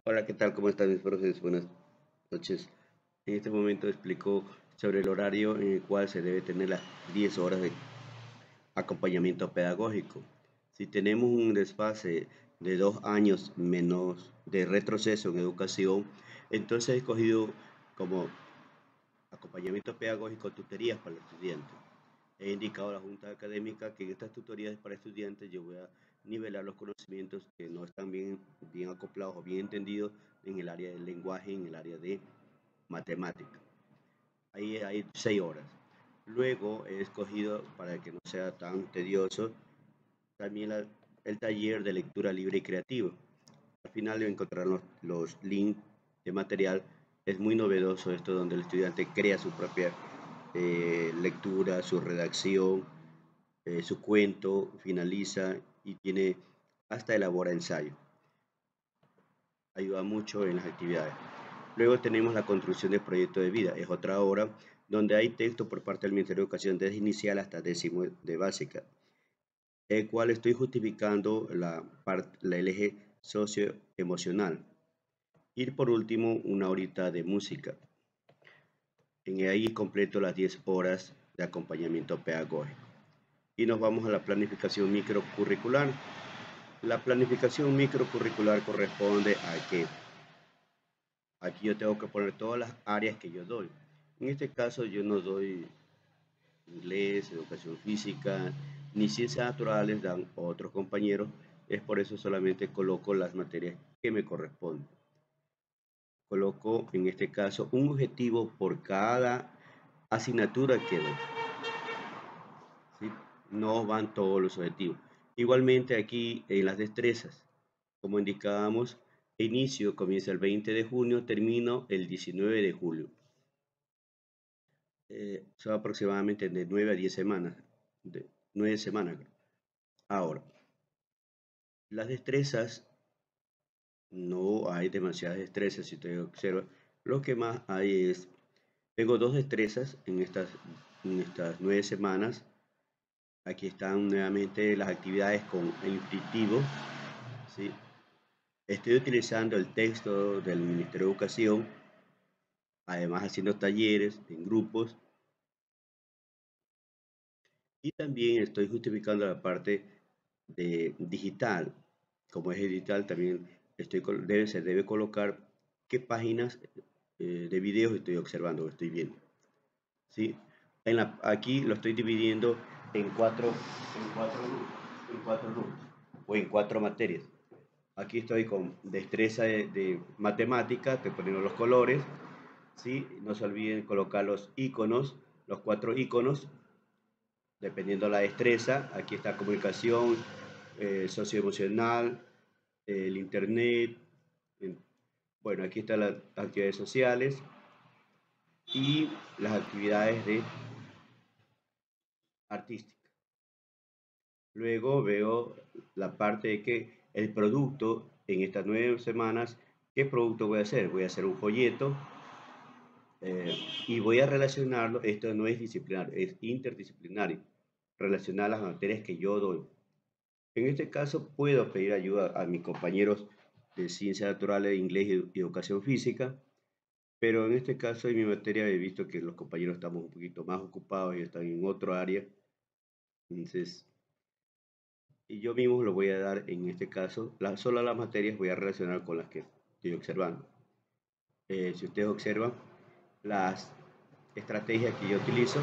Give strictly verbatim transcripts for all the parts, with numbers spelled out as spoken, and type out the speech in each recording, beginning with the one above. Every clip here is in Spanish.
Hola, ¿qué tal? ¿Cómo están mis profes? Buenas noches. En este momento explico sobre el horario en el cual se debe tener las diez horas de acompañamiento pedagógico. Si tenemos un desfase de dos años menos de retroceso en educación, entonces he escogido como acompañamiento pedagógico tutorías para el estudiante. He indicado a la Junta Académica que en estas tutorías para estudiantes yo voy a nivelar los conocimientos que no están bien, bien acoplados o bien entendidos en el área del lenguaje, en el área de matemática. Ahí hay seis horas. Luego he escogido, para que no sea tan tedioso, también la- el taller de lectura libre y creativa. Al final encontrarán los, los links de material. Es muy novedoso esto donde el estudiante crea su propia eh, lectura, su redacción, eh, su cuento, finaliza y tiene hasta elabora ensayo. Ayuda mucho en las actividades. Luego tenemos la construcción del proyecto de vida. Es otra obra donde hay texto por parte del Ministerio de Educación desde inicial hasta décimo de básica, el cual estoy justificando la, part, la el eje socioemocional. Y por último, una horita de música. En ahí completo las diez horas de acompañamiento pedagógico. Y nos vamos a la planificación microcurricular. La planificación microcurricular corresponde a que aquí yo tengo que poner todas las áreas que yo doy. En este caso yo no doy inglés, educación física, ni ciencias naturales, dan otros compañeros. Es por eso solamente coloco las materias que me corresponden. Coloco en este caso un objetivo por cada asignatura que doy, ¿sí? No van todos los objetivos. Igualmente aquí en las destrezas, como indicábamos, inicio comienza el veinte de junio, termino el diecinueve de julio. Eh, son aproximadamente de nueve a diez semanas, de nueve semanas. Ahora, las destrezas, no hay demasiadas destrezas, si usted observa, lo que más hay es, tengo dos destrezas en estas, en estas nueve semanas. Aquí están nuevamente las actividades con intuitivo, ¿sí? Estoy utilizando el texto del Ministerio de Educación, además haciendo talleres en grupos, y también estoy justificando la parte de digital. Como es digital, también estoy, debe, se debe colocar qué páginas eh, de videos estoy observando, estoy viendo. ¿Sí? En la, aquí lo estoy dividiendo en cuatro, en cuatro, en cuatro grupos o en cuatro materias. Aquí estoy con destreza de, de matemática, te poniendo los colores, ¿sí? No se olviden colocar los iconos, los cuatro iconos, dependiendo de la destreza. Aquí está comunicación, eh, socioemocional, eh, el internet. En, bueno, aquí están las actividades sociales y las actividades de artística. Luego veo la parte de que el producto en estas nueve semanas, ¿qué producto voy a hacer? Voy a hacer un folleto eh, y voy a relacionarlo. Esto no es disciplinario, es interdisciplinario. Relacionar las materias que yo doy. En este caso puedo pedir ayuda a mis compañeros de ciencias naturales, inglés y educación física, pero en este caso en mi materia he visto que los compañeros estamos un poquito más ocupados y están en otro área. Entonces, y yo mismo lo voy a dar en este caso, la, solo las materias voy a relacionar con las que estoy observando. Eh, si ustedes observan las estrategias que yo utilizo,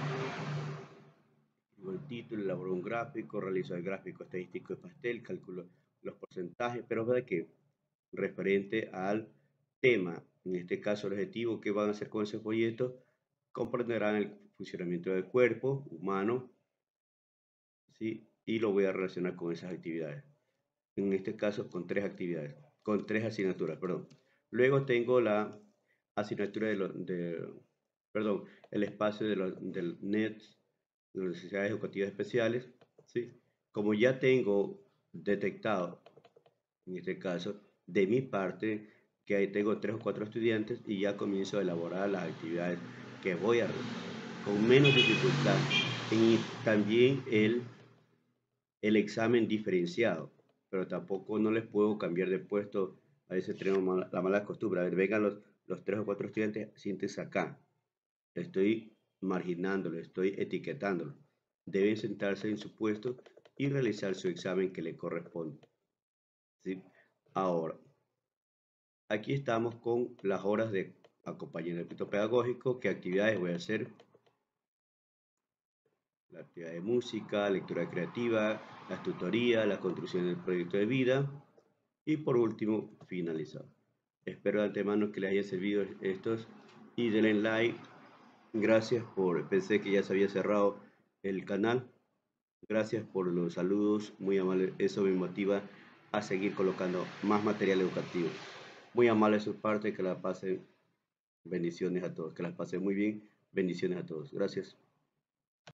el título, elaboro un gráfico, realizo el gráfico estadístico de pastel, calculo los porcentajes, pero es verdad que referente al tema, en este caso el objetivo que van a hacer con ese folleto, comprenderán el funcionamiento del cuerpo humano, ¿sí? Y lo voy a relacionar con esas actividades. En este caso con tres actividades, con tres asignaturas, perdón. Luego tengo la asignatura de, lo, de perdón, el espacio de lo, del N E T, de las necesidades educativas especiales, ¿sí? Como ya tengo detectado, en este caso, de mi parte, que ahí tengo tres o cuatro estudiantes y ya comienzo a elaborar las actividades que voy a realizar con menos dificultad. Y también el, el examen diferenciado, pero tampoco no les puedo cambiar de puesto A veces tenemos mala- la mala costumbre. A ver, vengan los, los tres o cuatro estudiantes, siéntense acá. Estoy marginándolo, estoy etiquetándolo. Deben sentarse en su puesto y realizar su examen que le corresponde. ¿Sí? Ahora, aquí estamos con las horas de acompañamiento pedagógico. ¿Qué actividades voy a hacer? La actividad de música, lectura creativa, las tutorías, la construcción del proyecto de vida y por último, finalizar. Espero de antemano que les haya servido estos y denle like. Gracias por, pensé que ya se había cerrado el canal. Gracias por los saludos, muy amable. Eso me motiva a seguir colocando más material educativo. Muy amable de su parte, que la pasen. Bendiciones a todos, que las pasen muy bien. Bendiciones a todos. Gracias.